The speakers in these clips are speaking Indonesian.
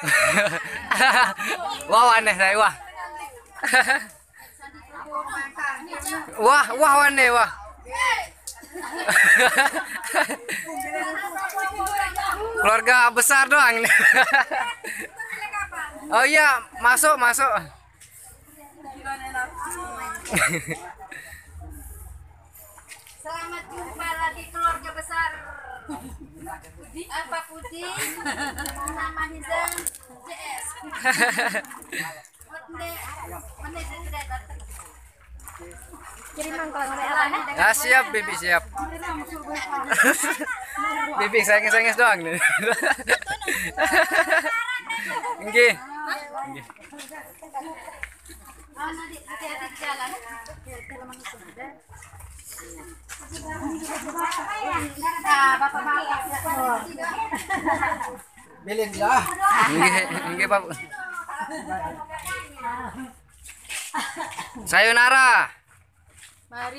Wah aneh saya wah. Wah aneh wah. Keluarga besar doang. Oh iya, masuk. Selamat jumpa lagi keluarga besar. Apa Putih? Nama Hizan JS. Ya siap, Bibi siap. Bibi sayang doang nih. Nggih. Hati-hati di jalan. Bilin lah. Nggih, Pak. Sayonara. Mari.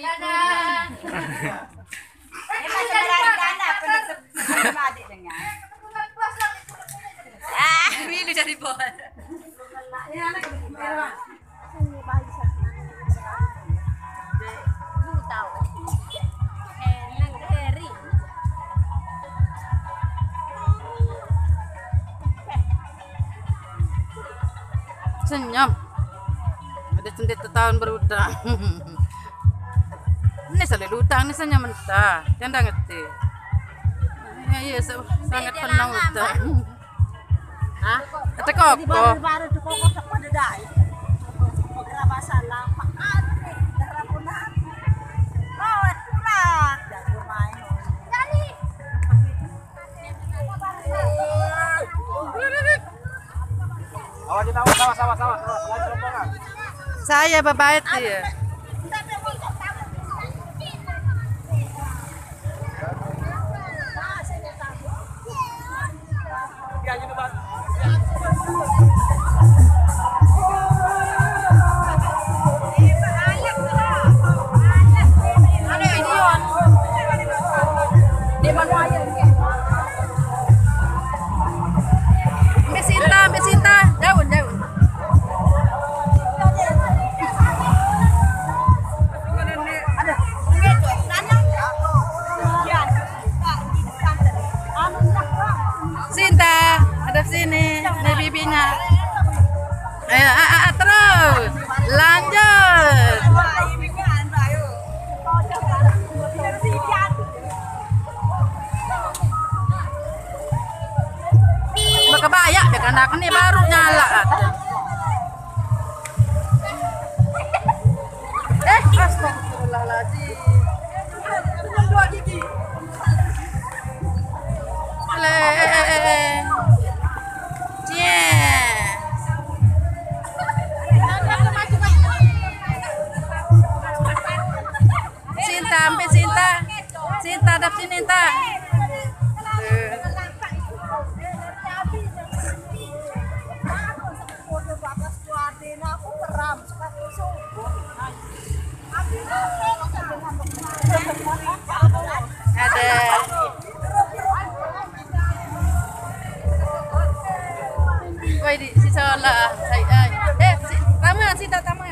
Ini jadi bola. Senyum. Ada centit tahun berutang. Ini selalu utang ini senyum mentah. Jangan ngerti. Iya, sangat penuh utang. Hah? Kata koko. Baru tu koko tak pada dah. Berapa masalah? Makan, darah punah. Oh, kurang. Jangan main. Jadi. Sama. Saya babat dia. Besinta, daun. Sinta, hadap sini, nih bibinya. Ayo, terus, lanjut. Kebaya deh anak ini baru nyala. Astagfirullahaladzim. Sinta, hadap sini, Sinta. Ada. Woi di si salah. Sinta tama.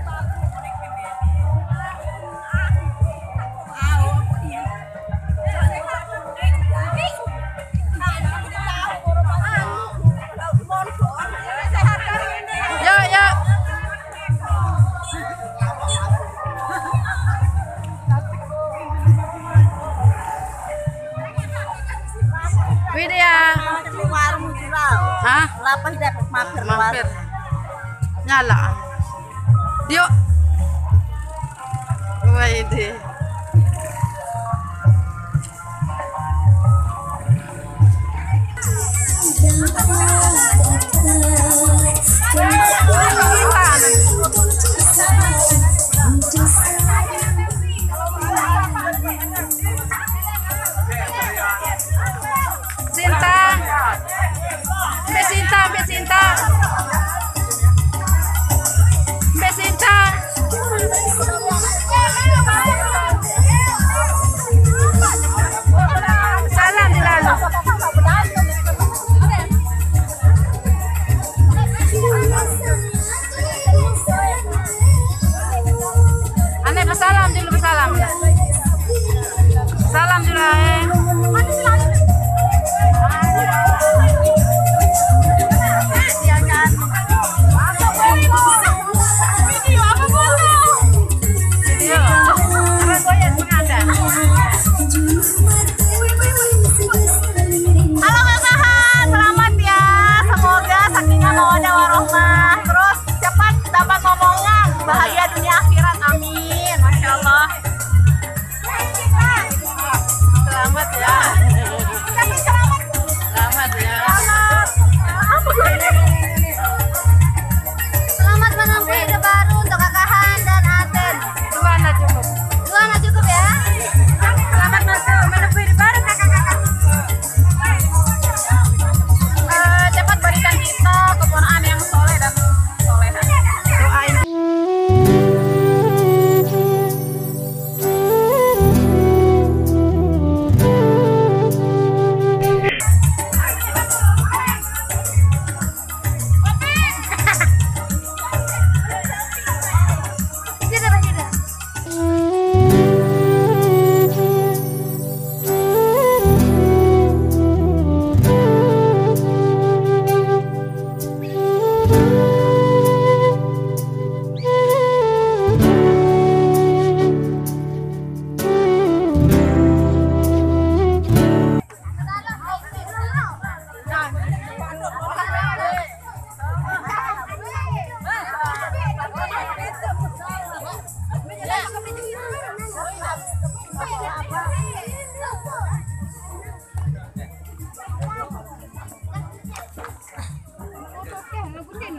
Ya. Widya. Hah? Lapah dapat mampir. Nyala. Yuk. Widya.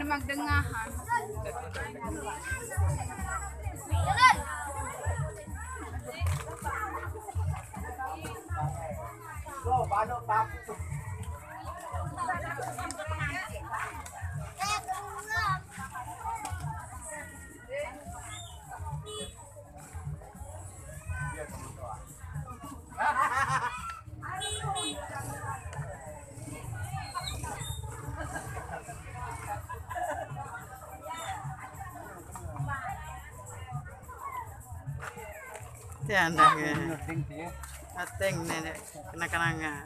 magdengahan. Go, paano pa? Tiada ke. Ateng nenek kena kenangan.